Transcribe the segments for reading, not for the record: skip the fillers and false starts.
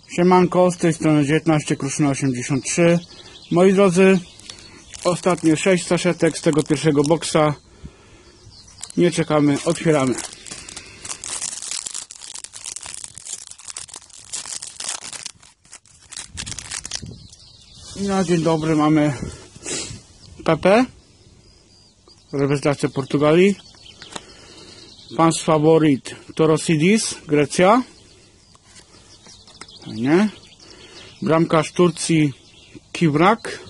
Siemanko, z tej strony 19 Kruszyna 83. Moi drodzy, ostatnie 6 saszetek z tego pierwszego boksa. Nie czekamy, otwieramy. I na dzień dobry mamy Pepe, reprezentacja Portugalii. Pan's Favorit Torosidis, Grecja. Fajnie. Bramkarz Turcji Kivrak.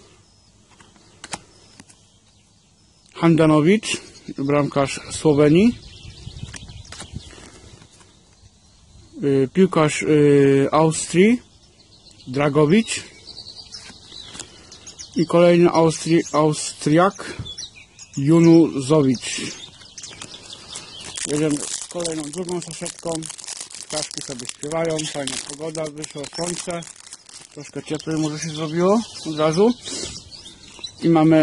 Handanovic, bramkarz Słowenii. Piłkarz Austrii Dragovic. I kolejny Austriak Junuzovic. Jedziemy z kolejną, drugą saszetką. Ptaszki sobie śpiewają, fajna pogoda, wyszło słońce. Troszkę cieplej może się zrobiło od razu. I mamy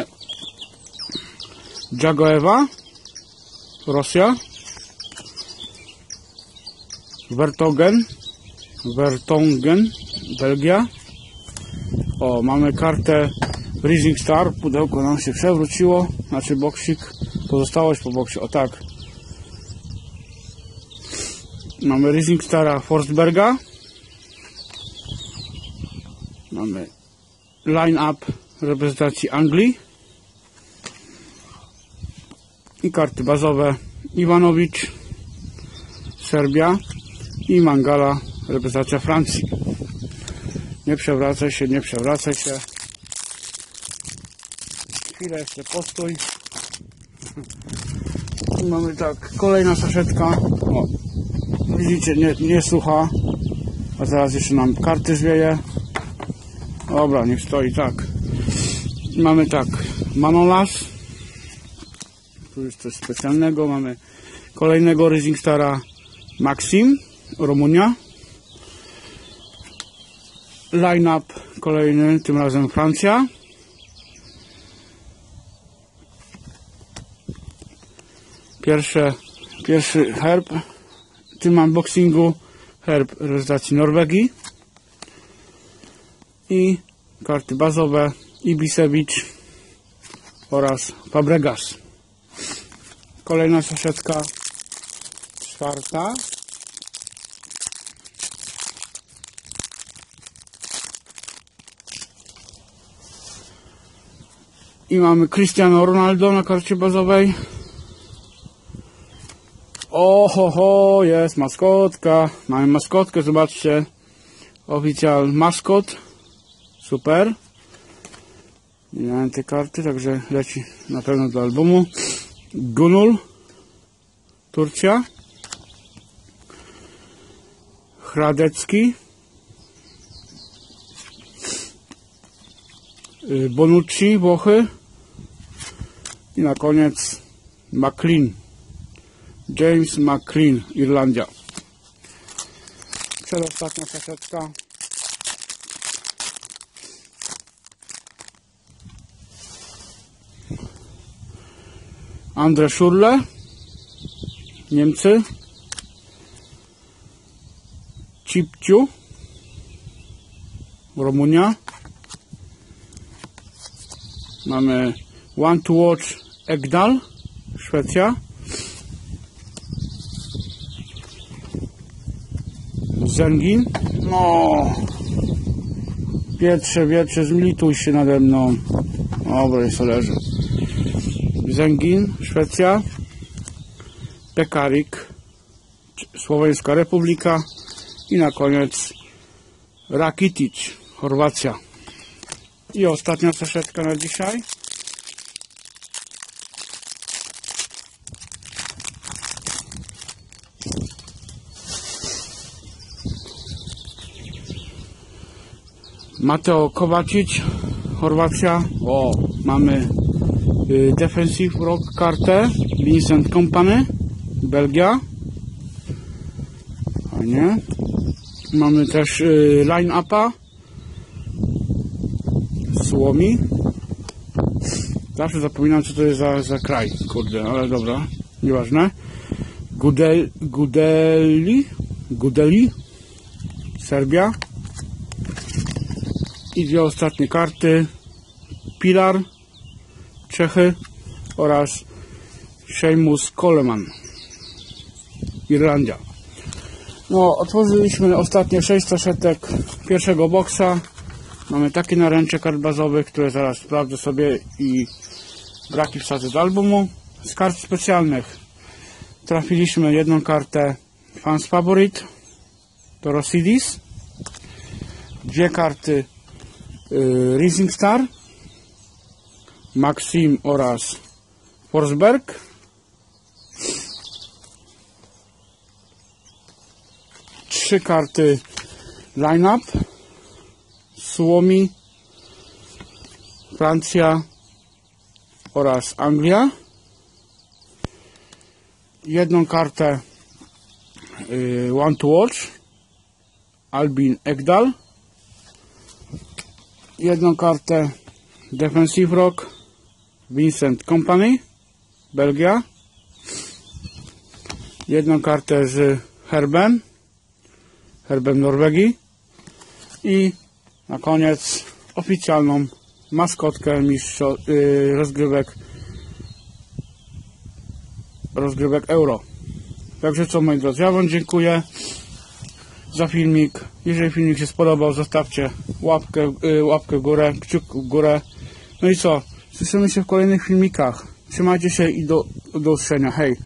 Dżagoewa, Rosja. Vertonghen, Belgia. O, mamy kartę Rising Star, pudełko nam się przewróciło, znaczy boksik, pozostałość po boksie, o tak. Mamy Rising Stara Forsberga. Mamy line-up reprezentacji Anglii. I karty bazowe Iwanowicz, Serbia. I Mangala, reprezentacja Francji. Nie przewracaj się, nie przewracaj się. Chwilę jeszcze postój. I mamy tak, kolejna saszetka. O, widzicie, nie sucha. A zaraz jeszcze nam karty zwieje. Dobra, niech stoi tak. I mamy tak, Manolas. Tu jest coś specjalnego. Mamy kolejnego Rising Stara Maxim, Rumunia. Line-up kolejny, tym razem Francja. Pierwszy herb w tym unboxingu, herb reprezentacji Norwegii. I karty bazowe Ibisevic oraz Fabregas. Kolejna saszetka, czwarta. I mamy Cristiano Ronaldo na karcie bazowej. Ohoho, jest maskotka. Mamy maskotkę, zobaczcie. Oficjal maskot. Super. Nie miałem tej karty, także leci na pewno do albumu. Gunul, Turcja. Hradecki. Bonucci, Włochy. I na koniec McLean. James McLean, Irlandia. Przedostatnia saszetka. Andre Schurrle, Niemcy. Cipciu, Rumunia. Mamy One to Watch Ekdal, Szwecja. Zengin. No, wietrze, zlituj się nade mną. Dobra, jest leży. Zengin, Szwecja. Pekarik, Słoweńska Republika. I na koniec Rakitic, Chorwacja. I ostatnia saszetka na dzisiaj. Mateo Kovacic, Chorwacja. O, mamy Defensive Rock kartę Vincent Kompany, Belgia. Fajnie. Mamy też line-upa Słomi. Zawsze zapominam, co to jest za kraj, kurde, ale dobra, nieważne. Gudeli, Serbia. I dwie ostatnie karty. Pilar, Czechy oraz Seamus Coleman, Irlandia. No, otworzyliśmy ostatnie 6 saszetek pierwszego boksa. Mamy takie naręcze kart bazowych, które zaraz sprawdzę sobie i braki wsadzę do albumu. Z kart specjalnych trafiliśmy jedną kartę Fans Favorite, to Rosidis, dwie karty Rising Star, Maxim oraz Forsberg, trzy karty Line-Up, Suomi, Francja oraz Anglia, jedną kartę One to Watch, Albin Ekdal, jedną kartę Defensive Rock, Vincent Kompany, Belgia, jedną kartę z Herbem Norwegii i na koniec oficjalną maskotkę rozgrywek Euro. Także co, moi drodzy, ja wam dziękuję za filmik. Jeżeli filmik się spodobał, zostawcie łapkę w górę, kciuk w górę. No i co, słyszymy się w kolejnych filmikach. Trzymajcie się i do usłyszenia. Hej!